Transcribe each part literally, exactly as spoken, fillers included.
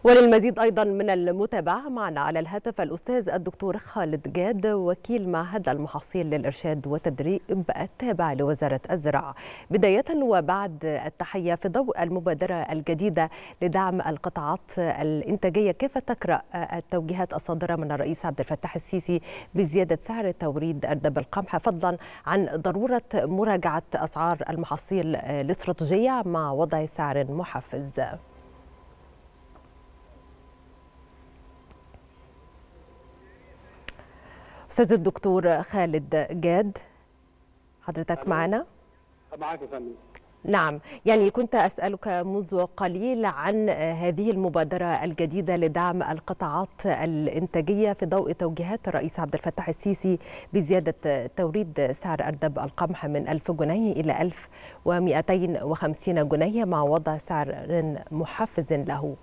وللمزيد أيضا من المتابعة معنا على الهاتف الأستاذ الدكتور خالد جاد وكيل معهد المحاصيل للإرشاد والتدريب التابع لوزارة الزراعة. بداية وبعد التحية، في ضوء المبادرة الجديدة لدعم القطاعات الإنتاجية، كيف تقرأ التوجيهات الصادرة من الرئيس عبد الفتاح السيسي بزيادة سعر توريد أردب القمح، فضلا عن ضرورة مراجعة أسعار المحاصيل الاستراتيجية مع وضع سعر محفز؟ أستاذ الدكتور خالد جاد، حضرتك معنا؟ معاك يا فندم. نعم، يعني كنت أسألك منذ قليل عن هذه المبادرة الجديدة لدعم القطاعات الإنتاجية في ضوء توجيهات الرئيس عبد الفتاح السيسي بزيادة توريد سعر أردب القمح من ألف جنيه إلى ألف ومئتين وخمسين جنيه مع وضع سعر محفز له.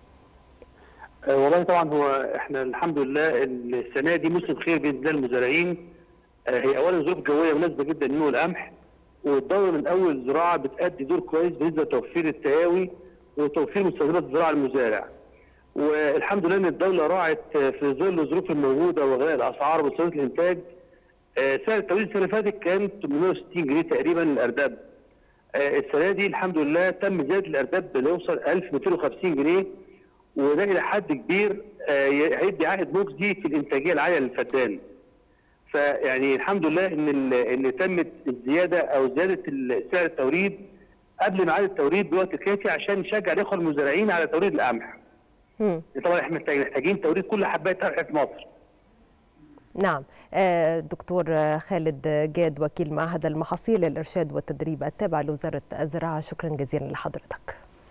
والله طبعا هو احنا الحمد لله السنه دي موسم خير باذن الله للمزارعين. هي اولا ظروف جويه مناسبه جدا لنمو القمح، والدوله من اول الزراعه بتأدي دور كويس بالنسبه لتوفير التهاوي وتوفير مستلزمات الزراعه للمزارع. والحمد لله ان الدوله راعت في ظل الظروف الموجوده وغلاء الاسعار ومستلزمات الانتاج. سعر التوريد السنه اللي فاتت كان ثمانمئة وستين جنيه تقريبا الارداب. السنه دي الحمد لله تم زياده الارداب ليوصل ألف ومئتين وخمسين جنيه، وده الى حد كبير هيدي عائد مجزي في الانتاجيه العاليه للفدان. فيعني الحمد لله ان ان تمت الزياده او زياده سعر التوريد قبل ميعاد التوريد بوقت كافي عشان نشجع الاخوه المزارعين على توريد القمح. طبعا احنا محتاجين توريد كل حبايه قمح في مصر. نعم، دكتور خالد جاد وكيل معهد المحاصيل للإرشاد والتدريب التابع لوزارة الزراعة، شكرا جزيلا لحضرتك.